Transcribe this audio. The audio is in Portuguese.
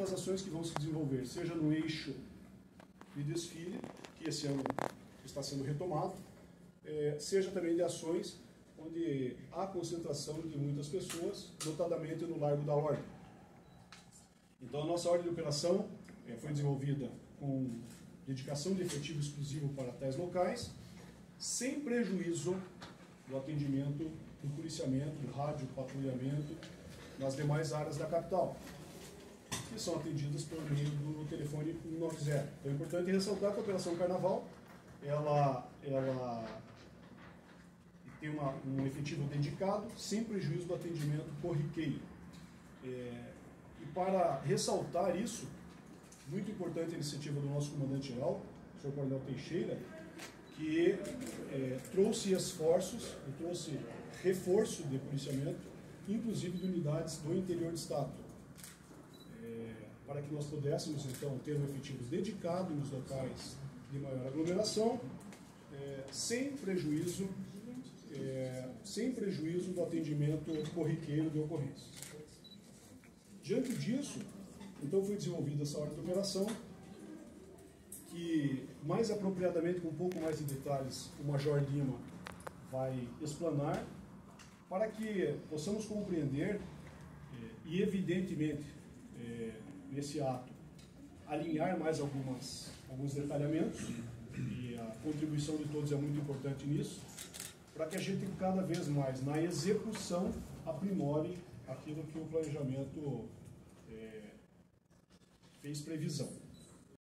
das ações que vão se desenvolver, seja no eixo de desfile, que esse ano está sendo retomado, seja também de ações onde há concentração de muitas pessoas, notadamente no Largo da Ordem. Então a nossa ordem de operação foi desenvolvida com dedicação de efetivo exclusivo para tais locais, sem prejuízo do atendimento do policiamento, do rádio, patrulhamento nas demais áreas da capital, que são atendidas por meio do telefone 190. Então é importante ressaltar que a Operação Carnaval ela tem um efetivo dedicado, sem prejuízo do atendimento corriqueiro. E para ressaltar isso, muito importante a iniciativa do nosso comandante-geral, o Sr. Coronel Teixeira, que trouxe esforços, trouxe reforço de policiamento, inclusive de unidades do interior do Estado, para que nós pudéssemos, então, ter um efetivo dedicado nos locais de maior aglomeração, sem prejuízo do atendimento corriqueiro de ocorrências. Diante disso, então foi desenvolvida essa ordem de operação, que mais apropriadamente, com um pouco mais de detalhes, o Major Lima vai explanar, para que possamos compreender e, evidentemente, nesse ato, alinhar mais alguns detalhamentos, e a contribuição de todos é muito importante nisso, para que a gente cada vez mais, na execução, aprimore aquilo que o planejamento fez previsão.